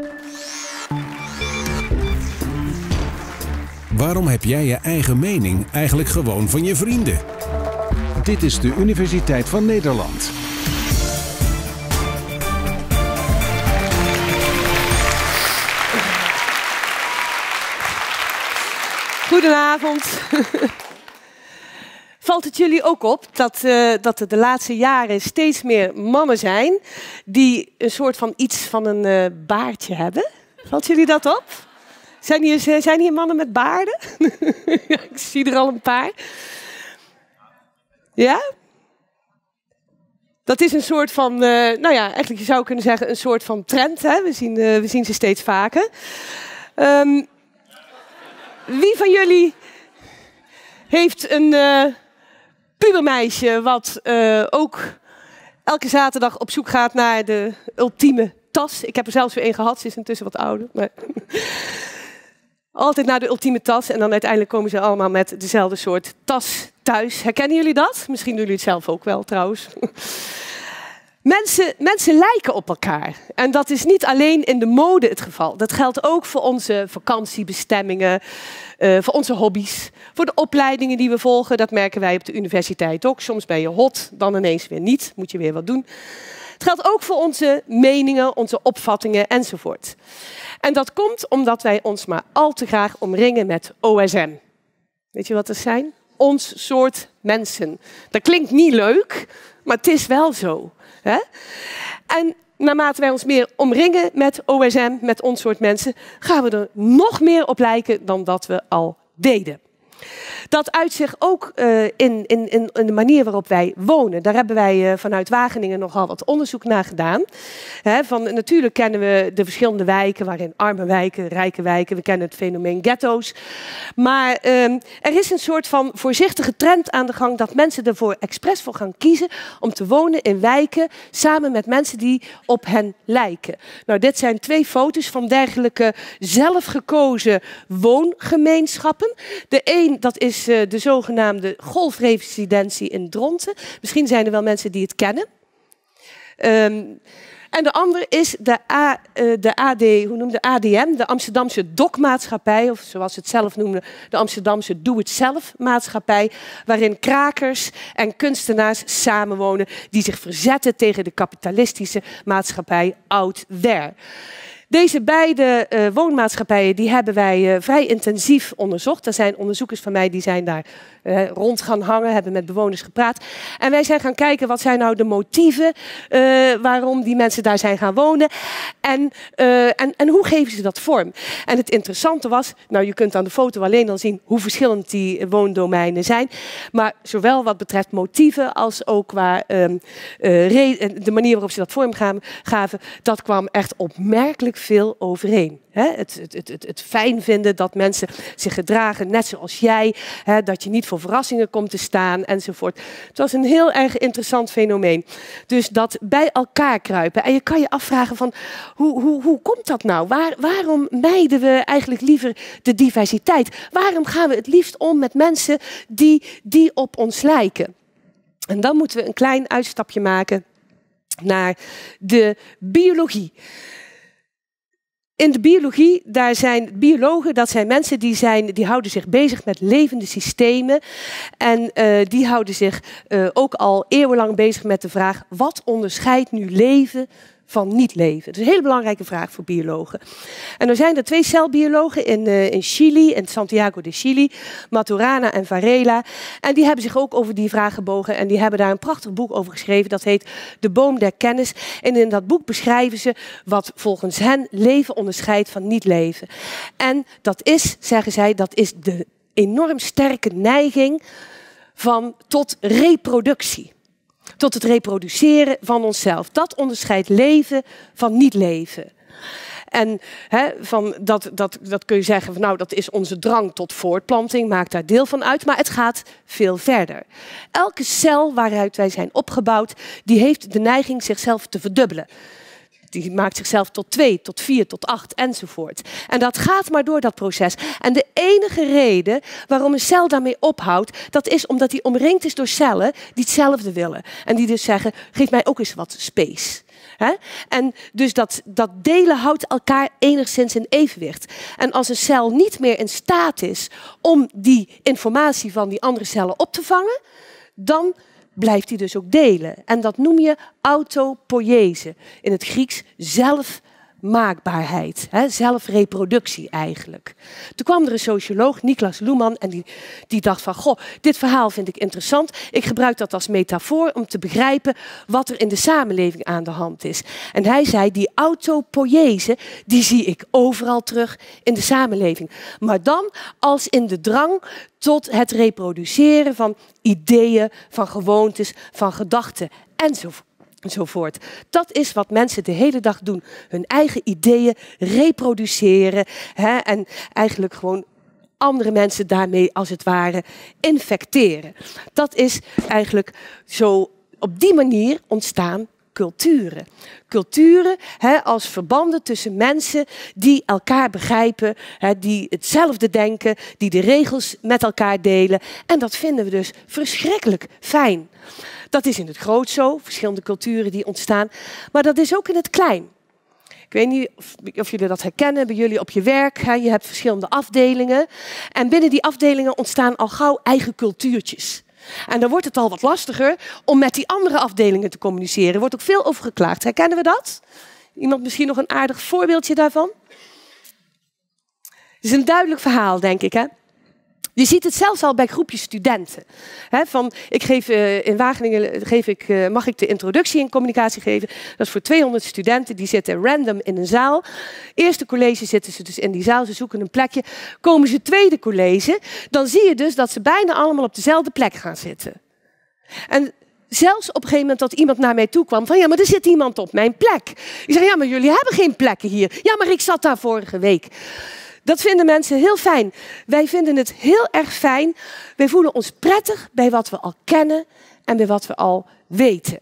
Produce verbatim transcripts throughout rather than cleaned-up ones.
Waarom heb jij je eigen mening eigenlijk gewoon van je vrienden? Dit is de Universiteit van Nederland. Goedenavond. Valt het jullie ook op dat, uh, dat er de laatste jaren steeds meer mannen zijn die een soort van iets van een uh, baardje hebben? Valt jullie dat op? Zijn hier, zijn hier mannen met baarden? Ja, ik zie er al een paar. Ja? Dat is een soort van, uh, nou ja, eigenlijk je zou kunnen zeggen een soort van trend. Hè? We zien, uh, we zien ze steeds vaker. Um, wie van jullie heeft een uh, pubermeisje wat uh, ook elke zaterdag op zoek gaat naar de ultieme tas? Ik heb er zelfs weer een gehad, ze is intussen wat ouder. Maar altijd naar de ultieme tas en dan uiteindelijk komen ze allemaal met dezelfde soort tas thuis. Herkennen jullie dat? Misschien doen jullie het zelf ook wel trouwens. Mensen, mensen lijken op elkaar. En dat is niet alleen in de mode het geval. Dat geldt ook voor onze vakantiebestemmingen, uh, voor onze hobby's, voor de opleidingen die we volgen. Dat merken wij op de universiteit ook. Soms ben je hot, dan ineens weer niet. Moet je weer wat doen. Het geldt ook voor onze meningen, onze opvattingen enzovoort. En dat komt omdat wij ons maar al te graag omringen met O S M. Weet je wat dat zijn? Ons soort mensen. Dat klinkt niet leuk, maar het is wel zo. Hè? En naarmate wij ons meer omringen met O S M, met ons soort mensen, gaan we er nog meer op lijken dan dat we al deden. Dat uit zich ook uh, in, in, in de manier waarop wij wonen. Daar hebben wij uh, vanuit Wageningen nogal wat onderzoek naar gedaan. He, van, natuurlijk kennen we de verschillende wijken, waarin arme wijken, rijke wijken. We kennen het fenomeen ghetto's. Maar uh, er is een soort van voorzichtige trend aan de gang dat mensen ervoor expres voor gaan kiezen om te wonen in wijken samen met mensen die op hen lijken. Nou, dit zijn twee foto's van dergelijke zelfgekozen woongemeenschappen. De een, dat is uh, de zogenaamde golfresidentie in Dronten. Misschien zijn er wel mensen die het kennen. Um, en de andere is de, A, uh, de, A D, hoe noem, de A D M, de Amsterdamse Dokmaatschappij, of zoals ze het zelf noemen, de Amsterdamse Doe-het-zelf-maatschappij, waarin krakers en kunstenaars samenwonen die zich verzetten tegen de kapitalistische maatschappij out there. Deze beide uh, woonmaatschappijen die hebben wij uh, vrij intensief onderzocht. Er zijn onderzoekers van mij die zijn daar uh, rond gaan hangen, hebben met bewoners gepraat. En wij zijn gaan kijken wat zijn nou de motieven uh, waarom die mensen daar zijn gaan wonen. En, uh, en, en hoe geven ze dat vorm? En het interessante was, nou je kunt aan de foto alleen al zien hoe verschillend die woondomeinen zijn. Maar zowel wat betreft motieven als ook qua um, uh, de manier waarop ze dat vorm gaven, dat kwam echt opmerkelijk veel overeen. He, het, het, het, het fijn vinden dat mensen zich gedragen net zoals jij, he, dat je niet voor verrassingen komt te staan enzovoort. Het was een heel erg interessant fenomeen. Dus dat bij elkaar kruipen. En je kan je afvragen van hoe, hoe, hoe komt dat nou? Waar, waarom mijden we eigenlijk liever de diversiteit? Waarom gaan we het liefst om met mensen die, die op ons lijken? En dan moeten we een klein uitstapje maken naar de biologie. In de biologie, daar zijn biologen, dat zijn mensen die, zijn, die houden zich bezig met levende systemen. En uh, die houden zich uh, ook al eeuwenlang bezig met de vraag, wat onderscheidt nu leven van niet leven? Dat is een hele belangrijke vraag voor biologen. En er zijn er twee celbiologen in, uh, in Chili, in Santiago de Chili, Maturana en Varela. En die hebben zich ook over die vraag gebogen en die hebben daar een prachtig boek over geschreven. Dat heet De Boom der Kennis. En in dat boek beschrijven ze wat volgens hen leven onderscheidt van niet leven. En dat is, zeggen zij, dat is de enorm sterke neiging van tot reproductie. Tot het reproduceren van onszelf. Dat onderscheidt leven van niet leven. En he, van dat, dat, dat kun je zeggen, van, nou dat is onze drang tot voortplanting, maakt daar deel van uit, maar het gaat veel verder. Elke cel waaruit wij zijn opgebouwd, die heeft de neiging zichzelf te verdubbelen. Die maakt zichzelf tot twee, tot vier, tot acht enzovoort. En dat gaat maar door dat proces. En de enige reden waarom een cel daarmee ophoudt, dat is omdat hij omringd is door cellen die hetzelfde willen. En die dus zeggen, geef mij ook eens wat space. Hè? En dus dat, dat delen houdt elkaar enigszins in evenwicht. En als een cel niet meer in staat is om die informatie van die andere cellen op te vangen, dan blijft hij dus ook delen. En dat noem je autopoiese. In het Grieks zelfmaakbaarheid, hè? Zelfreproductie eigenlijk. Toen kwam er een socioloog, Niklas Luhmann, en die, die dacht van, goh, dit verhaal vind ik interessant. Ik gebruik dat als metafoor om te begrijpen wat er in de samenleving aan de hand is. En hij zei, die autopoiese, die zie ik overal terug in de samenleving. Maar dan als in de drang tot het reproduceren van ideeën, van gewoontes, van gedachten enzovoort. Enzovoort. Dat is wat mensen de hele dag doen. Hun eigen ideeën reproduceren, hè, en eigenlijk gewoon andere mensen daarmee als het ware infecteren. Dat is eigenlijk zo, op die manier ontstaan culturen. Culturen, hè, als verbanden tussen mensen die elkaar begrijpen, hè, die hetzelfde denken, die de regels met elkaar delen. En dat vinden we dus verschrikkelijk fijn. Dat is in het groot zo, verschillende culturen die ontstaan, maar dat is ook in het klein. Ik weet niet of, of jullie dat herkennen bij jullie op je werk. Hè, je hebt verschillende afdelingen en binnen die afdelingen ontstaan al gauw eigen cultuurtjes. En dan wordt het al wat lastiger om met die andere afdelingen te communiceren. Er wordt ook veel over geklaagd. Herkennen we dat? Iemand misschien nog een aardig voorbeeldje daarvan? Het is een duidelijk verhaal, denk ik, hè? Je ziet het zelfs al bij groepjes studenten. He, van, ik geef, uh, in Wageningen geef ik, uh, mag ik de introductie in communicatie geven. Dat is voor tweehonderd studenten, die zitten random in een zaal. Eerste college zitten ze dus in die zaal, ze zoeken een plekje. Komen ze tweede college, dan zie je dus dat ze bijna allemaal op dezelfde plek gaan zitten. En zelfs op een gegeven moment dat iemand naar mij toe kwam van, ja, maar er zit iemand op mijn plek. Ik zeg, ja, maar jullie hebben geen plekken hier. Ja, maar ik zat daar vorige week. Dat vinden mensen heel fijn. Wij vinden het heel erg fijn. Wij voelen ons prettig bij wat we al kennen en bij wat we al weten.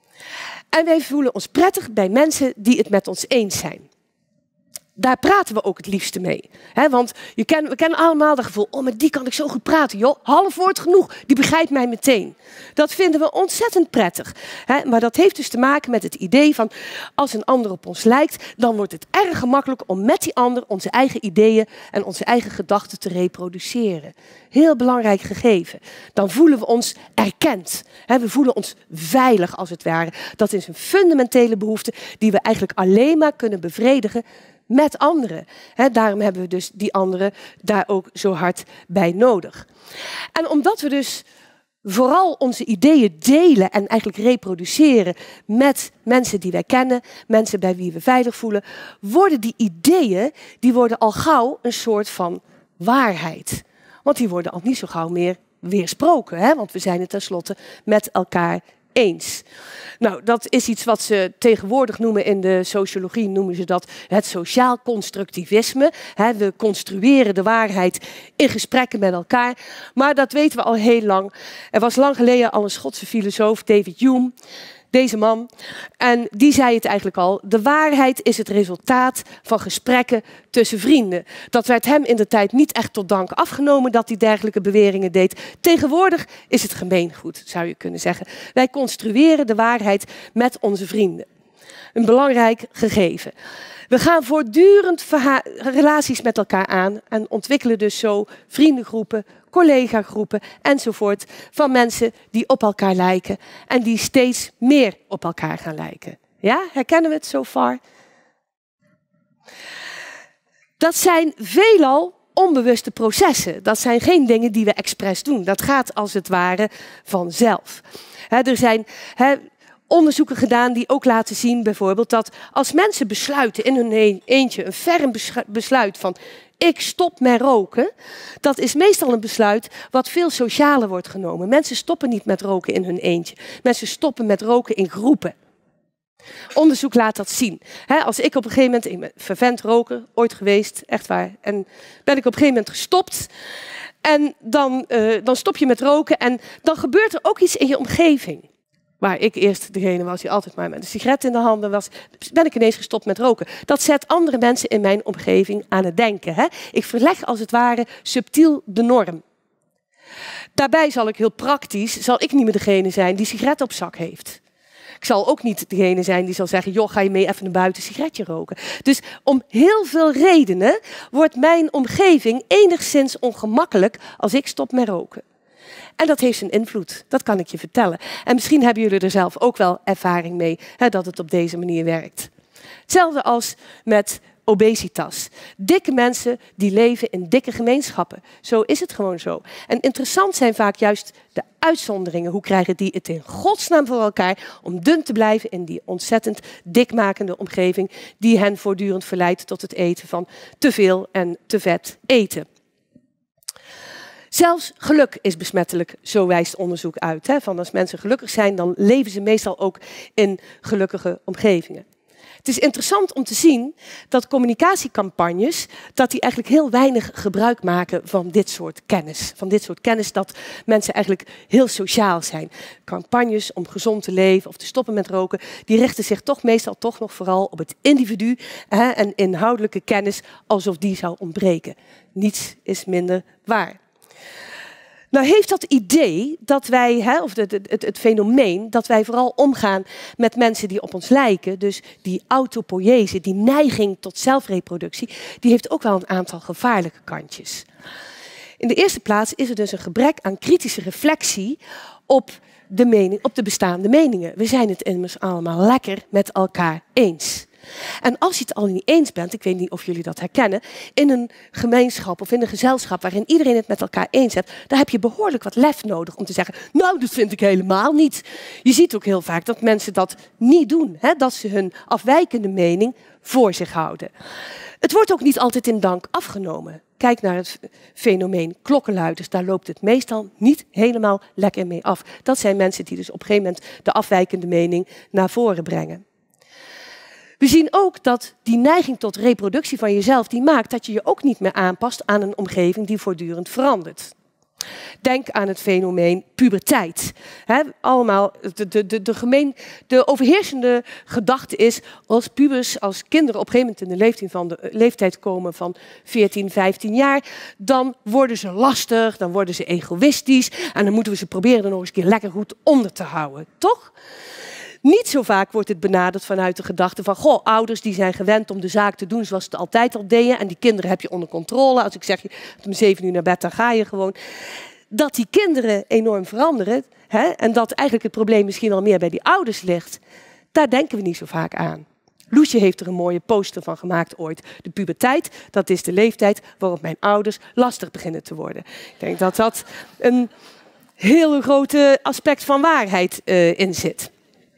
En wij voelen ons prettig bij mensen die het met ons eens zijn. Daar praten we ook het liefste mee. He, want je ken, we kennen allemaal dat gevoel, oh, met die kan ik zo goed praten. Joh, half woord genoeg, die begrijpt mij meteen. Dat vinden we ontzettend prettig. He, maar dat heeft dus te maken met het idee van, als een ander op ons lijkt, dan wordt het erg gemakkelijk om met die ander onze eigen ideeën en onze eigen gedachten te reproduceren. Heel belangrijk gegeven. Dan voelen we ons erkend. He, we voelen ons veilig als het ware. Dat is een fundamentele behoefte die we eigenlijk alleen maar kunnen bevredigen met anderen. He, daarom hebben we dus die anderen daar ook zo hard bij nodig. En omdat we dus vooral onze ideeën delen en eigenlijk reproduceren met mensen die wij kennen, mensen bij wie we veilig voelen, worden die ideeën, die worden al gauw een soort van waarheid. Want die worden al niet zo gauw meer weersproken, hè? Want we zijn het tenslotte met elkaar eens. Nou, dat is iets wat ze tegenwoordig noemen in de sociologie, noemen ze dat het sociaal constructivisme. He, we construeren de waarheid in gesprekken met elkaar. Maar dat weten we al heel lang. Er was lang geleden al een Schotse filosoof, David Hume, deze man. En die zei het eigenlijk al. De waarheid is het resultaat van gesprekken tussen vrienden. Dat werd hem in de tijd niet echt tot dank afgenomen dat hij dergelijke beweringen deed. Tegenwoordig is het gemeengoed, zou je kunnen zeggen. Wij construeren de waarheid met onze vrienden. Een belangrijk gegeven. We gaan voortdurend relaties met elkaar aan en ontwikkelen dus zo vriendengroepen, collegagroepen enzovoort van mensen die op elkaar lijken en die steeds meer op elkaar gaan lijken. Ja, herkennen we het so far? Dat zijn veelal onbewuste processen. Dat zijn geen dingen die we expres doen. Dat gaat als het ware vanzelf. He, er zijn he, onderzoeken gedaan die ook laten zien bijvoorbeeld dat als mensen besluiten in hun eentje een ferm besluit van ik stop met roken, dat is meestal een besluit wat veel socialer wordt genomen. Mensen stoppen niet met roken in hun eentje. Mensen stoppen met roken in groepen. Onderzoek laat dat zien. He, als ik op een gegeven moment, ik ben fervent roker, ooit geweest, echt waar, en ben ik op een gegeven moment gestopt. En dan, uh, dan stop je met roken en dan gebeurt er ook iets in je omgeving. Waar ik eerst degene was die altijd maar met een sigaret in de handen was, ben ik ineens gestopt met roken. Dat zet andere mensen in mijn omgeving aan het denken. Hè? Ik verleg als het ware subtiel de norm. Daarbij zal ik heel praktisch, zal ik niet meer degene zijn die sigaret op zak heeft. Ik zal ook niet degene zijn die zal zeggen, joh, ga je mee even naar buiten een sigaretje roken. Dus om heel veel redenen wordt mijn omgeving enigszins ongemakkelijk als ik stop met roken. En dat heeft zijn invloed, dat kan ik je vertellen. En misschien hebben jullie er zelf ook wel ervaring mee, hè, dat het op deze manier werkt. Hetzelfde als met obesitas. Dikke mensen die leven in dikke gemeenschappen. Zo is het gewoon zo. En interessant zijn vaak juist de uitzonderingen. Hoe krijgen die het in godsnaam voor elkaar om dun te blijven in die ontzettend dikmakende omgeving die hen voortdurend verleidt tot het eten van te veel en te vet eten. Zelfs geluk is besmettelijk, zo wijst onderzoek uit. Hè? Van als mensen gelukkig zijn, dan leven ze meestal ook in gelukkige omgevingen. Het is interessant om te zien dat communicatiecampagnes, dat die eigenlijk heel weinig gebruik maken van dit soort kennis. Van dit soort kennis dat mensen eigenlijk heel sociaal zijn. Campagnes om gezond te leven of te stoppen met roken, die richten zich toch meestal toch nog vooral op het individu, hè, en inhoudelijke kennis alsof die zou ontbreken. Niets is minder waar. Nou heeft dat idee dat wij, hè, of het, het, het fenomeen, dat wij vooral omgaan met mensen die op ons lijken, dus die autopoïese, die neiging tot zelfreproductie, die heeft ook wel een aantal gevaarlijke kantjes. In de eerste plaats is er dus een gebrek aan kritische reflectie op de, mening, op de bestaande meningen. We zijn het immers allemaal lekker met elkaar eens. En als je het al niet eens bent, ik weet niet of jullie dat herkennen, in een gemeenschap of in een gezelschap waarin iedereen het met elkaar eens heeft, dan heb je behoorlijk wat lef nodig om te zeggen, nou, dat vind ik helemaal niet. Je ziet ook heel vaak dat mensen dat niet doen, hè? Dat ze hun afwijkende mening voor zich houden. Het wordt ook niet altijd in dank afgenomen. Kijk naar het fenomeen klokkenluiders, daar loopt het meestal niet helemaal lekker mee af. Dat zijn mensen die dus op een gegeven moment de afwijkende mening naar voren brengen. We zien ook dat die neiging tot reproductie van jezelf, die maakt dat je je ook niet meer aanpast aan een omgeving die voortdurend verandert. Denk aan het fenomeen puberteit. He, allemaal, de, de, de, de, gemeen, de overheersende gedachte is, als pubers, als kinderen op een gegeven moment in de leeftijd, van de, leeftijd komen van veertien, vijftien jaar, dan worden ze lastig, dan worden ze egoïstisch en dan moeten we ze proberen er nog eens een keer lekker goed onder te houden, toch? Niet zo vaak wordt het benaderd vanuit de gedachte van, goh, ouders die zijn gewend om de zaak te doen zoals ze het altijd al deden en die kinderen heb je onder controle. Als ik zeg, je om zeven uur naar bed, dan ga je gewoon. Dat die kinderen enorm veranderen, hè, en dat eigenlijk het probleem misschien al meer bij die ouders ligt, daar denken we niet zo vaak aan. Loesje heeft er een mooie poster van gemaakt ooit. De puberteit, dat is de leeftijd waarop mijn ouders lastig beginnen te worden. Ik denk dat dat een heel grote aspect van waarheid uh, in zit.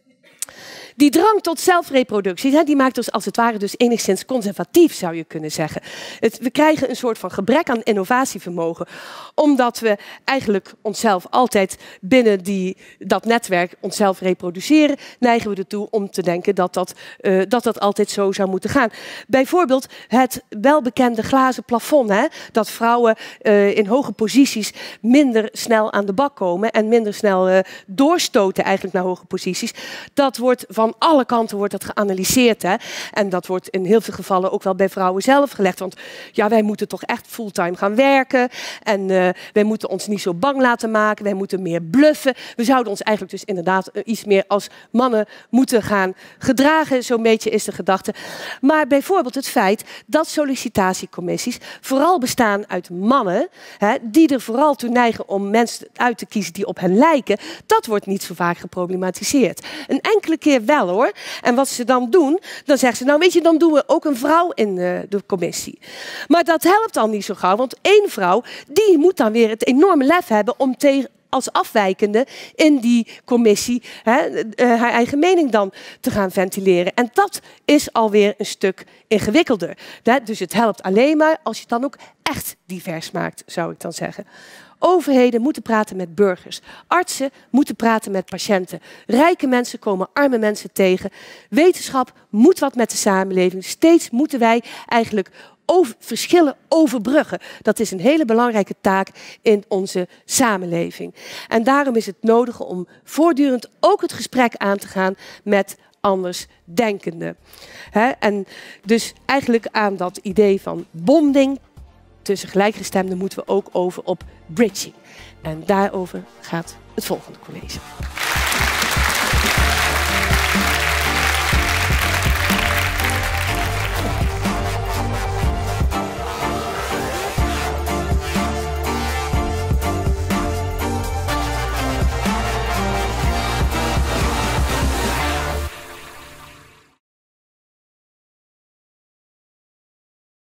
Die drang tot zelfreproductie, die maakt ons als het ware dus enigszins conservatief, zou je kunnen zeggen. Het, we krijgen een soort van gebrek aan innovatievermogen, omdat we eigenlijk onszelf altijd binnen die, dat netwerk onszelf reproduceren, neigen we ertoe om te denken dat dat, uh, dat dat altijd zo zou moeten gaan. Bijvoorbeeld het welbekende glazen plafond, hè, dat vrouwen uh, in hoge posities minder snel aan de bak komen en minder snel uh, doorstoten eigenlijk naar hoge posities. Dat wordt van Van alle kanten wordt dat geanalyseerd. Hè? En dat wordt in heel veel gevallen ook wel bij vrouwen zelf gelegd. Want ja, wij moeten toch echt fulltime gaan werken. En uh, wij moeten ons niet zo bang laten maken. Wij moeten meer bluffen. We zouden ons eigenlijk dus inderdaad uh, iets meer als mannen moeten gaan gedragen. Zo'n beetje is de gedachte. Maar bijvoorbeeld het feit dat sollicitatiecommissies vooral bestaan uit mannen, hè, die er vooral toe neigen om mensen uit te kiezen die op hen lijken, dat wordt niet zo vaak geproblematiseerd. Een enkele keer wel hoor. En wat ze dan doen, dan zeggen ze, nou weet je, dan doen we ook een vrouw in de, de commissie. Maar dat helpt al niet zo gauw, want één vrouw, die moet dan weer het enorme lef hebben om tegen als afwijkende in die commissie hè, uh, haar eigen mening dan te gaan ventileren. En dat is alweer een stuk ingewikkelder. Hè? Dus het helpt alleen maar als je het dan ook echt divers maakt, zou ik dan zeggen. Overheden moeten praten met burgers. Artsen moeten praten met patiënten. Rijke mensen komen arme mensen tegen. Wetenschap moet wat met de samenleving. Steeds moeten wij eigenlijk over, verschillen overbruggen. Dat is een hele belangrijke taak in onze samenleving. En daarom is het nodig om voortdurend ook het gesprek aan te gaan met andersdenkenden. He, en dus eigenlijk aan dat idee van bonding tussen gelijkgestemden moeten we ook over op bridging. En daarover gaat het volgende college.